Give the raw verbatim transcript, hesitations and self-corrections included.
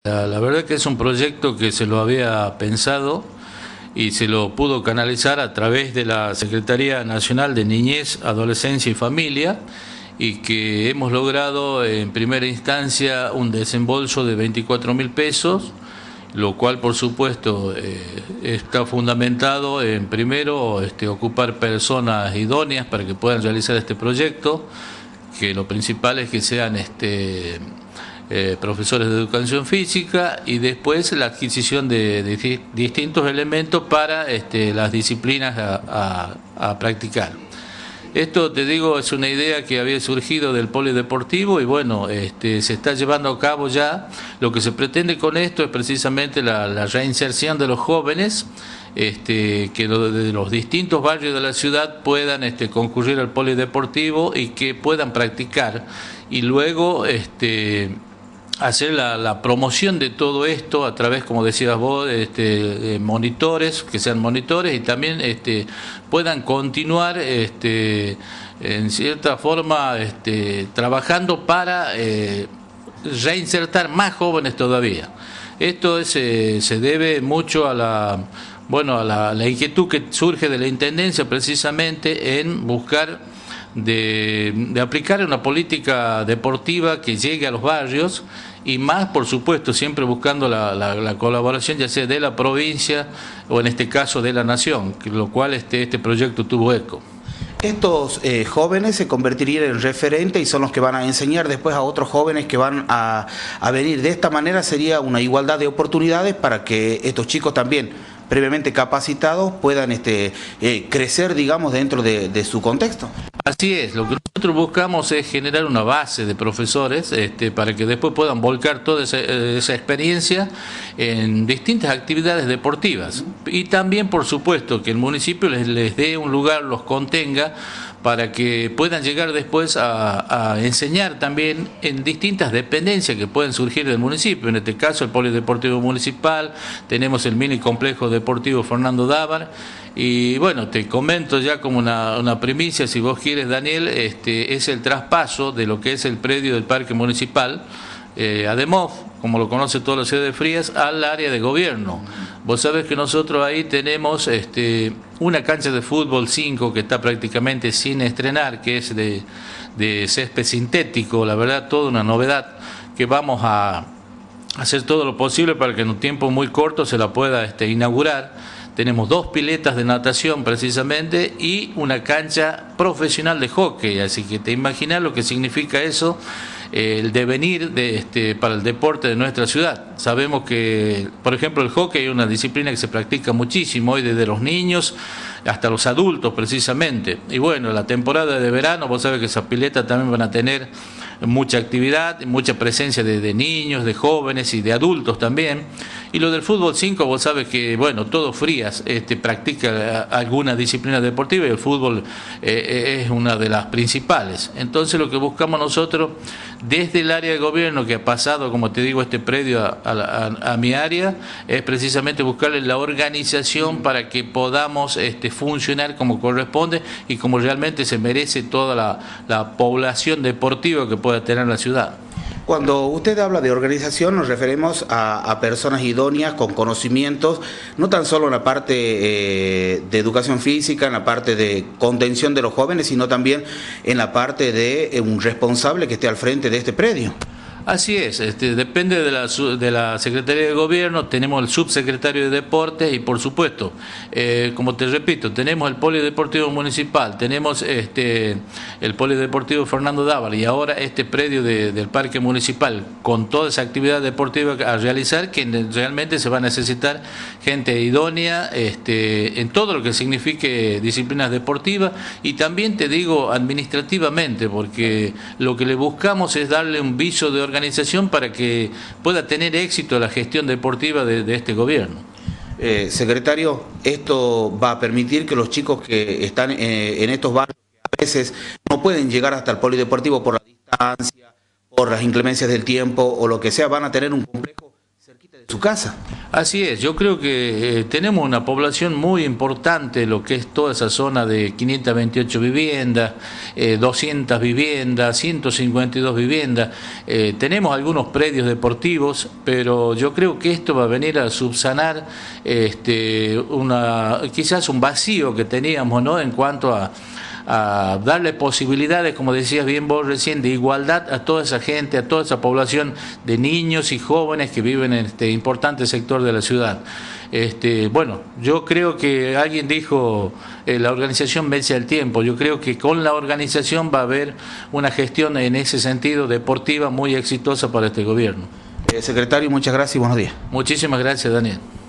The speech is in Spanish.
La, la verdad que es un proyecto que se lo había pensado y se lo pudo canalizar a través de la Secretaría Nacional de Niñez, Adolescencia y Familia, y que hemos logrado en primera instancia un desembolso de veinticuatro mil pesos, lo cual por supuesto eh, está fundamentado en primero este, ocupar personas idóneas para que puedan realizar este proyecto, que lo principal es que sean este Eh, profesores de educación física, y después la adquisición de, de distintos elementos para este, las disciplinas a, a, a practicar. Esto, te digo, es una idea que había surgido del polideportivo y bueno, este, se está llevando a cabo ya. Lo que se pretende con esto es precisamente la, la reinserción de los jóvenes, este, que lo, de los distintos barrios de la ciudad puedan este, concurrir al polideportivo y que puedan practicar, y luego este, hacer la, la promoción de todo esto a través, como decías vos, este, de monitores, que sean monitores y también este, puedan continuar este, en cierta forma este, trabajando para eh, reinsertar más jóvenes todavía. Esto es, eh, se debe mucho a la, bueno, a la, la inquietud que surge de la Intendencia precisamente en buscar De, de aplicar una política deportiva que llegue a los barrios, y más por supuesto siempre buscando la, la, la colaboración ya sea de la provincia o en este caso de la nación, que lo cual este, este proyecto tuvo eco. Estos eh, jóvenes se convertirían en referentes y son los que van a enseñar después a otros jóvenes que van a, a venir. De esta manera sería una igualdad de oportunidades para que estos chicos también previamente capacitados puedan este, eh, crecer, digamos, dentro de, de su contexto. Así es, lo que nosotros buscamos es generar una base de profesores este, para que después puedan volcar toda esa, esa experiencia en distintas actividades deportivas, y también por supuesto que el municipio les, les dé un lugar, los contenga, para que puedan llegar después a, a enseñar también en distintas dependencias que pueden surgir del municipio. En este caso el Polideportivo Municipal, tenemos el mini complejo deportivo Fernando Dávar, y bueno, te comento ya como una, una primicia, si vos quieres, Daniel, este, es el traspaso de lo que es el predio del Parque Municipal, eh, ADEMOF, como lo conoce toda la ciudad de Frías, al área de gobierno. Vos sabés que nosotros ahí tenemos este, una cancha de fútbol cinco que está prácticamente sin estrenar, que es de, de césped sintético, la verdad, toda una novedad, que vamos a hacer todo lo posible para que en un tiempo muy corto se la pueda este, inaugurar. Tenemos dos piletas de natación precisamente y una cancha profesional de hockey, así que te imaginas lo que significa eso, eh, el devenir de, este, para el deporte de nuestra ciudad. Sabemos que, por ejemplo, el hockey es una disciplina que se practica muchísimo hoy, desde los niños hasta los adultos precisamente. Y bueno, la temporada de verano, vos sabés que esas piletas también van a tener mucha actividad, mucha presencia de, de niños, de jóvenes y de adultos también. Y lo del fútbol cinco, vos sabés que, bueno, todo Frías este, practica alguna disciplina deportiva y el fútbol eh, es una de las principales. Entonces lo que buscamos nosotros desde el área de gobierno, que ha pasado, como te digo, este predio a, a, a mi área, es precisamente buscarle la organización para que podamos este, funcionar como corresponde y como realmente se merece toda la, la población deportiva que pueda tener la ciudad. Cuando usted habla de organización, nos referimos a, a personas idóneas con conocimientos, no tan solo en la parte eh, de educación física, en la parte de contención de los jóvenes, sino también en la parte de eh, un responsable que esté al frente de este predio. Así es, este, depende de la, de la Secretaría de Gobierno, tenemos el subsecretario de Deportes y por supuesto, eh, como te repito, tenemos el Polideportivo Municipal, tenemos este, el Polideportivo Fernando Dávar y ahora este predio de, del Parque Municipal con toda esa actividad deportiva a realizar, que realmente se va a necesitar gente idónea este, en todo lo que signifique disciplinas deportivas y también te digo administrativamente, porque lo que le buscamos es darle un viso de organización organización para que pueda tener éxito la gestión deportiva de, de este gobierno. Eh, secretario, esto va a permitir que los chicos que están eh, en estos barrios, que a veces no pueden llegar hasta el polideportivo por la distancia, por las inclemencias del tiempo o lo que sea, van a tener un complejo cerquita de su casa. Así es, yo creo que eh, tenemos una población muy importante, lo que es toda esa zona de quinientas veintiocho viviendas, eh, doscientas viviendas, ciento cincuenta y dos viviendas. Eh, tenemos algunos predios deportivos, pero yo creo que esto va a venir a subsanar este, una, quizás un vacío que teníamos, ¿no?, en cuanto a a darle posibilidades, como decías bien vos recién, de igualdad a toda esa gente, a toda esa población de niños y jóvenes que viven en este importante sector de la ciudad. Este, bueno, yo creo que alguien dijo, eh, la organización vence al tiempo. Yo creo que con la organización va a haber una gestión en ese sentido deportiva muy exitosa para este gobierno. Eh, secretario, muchas gracias y buenos días. Muchísimas gracias, Daniel.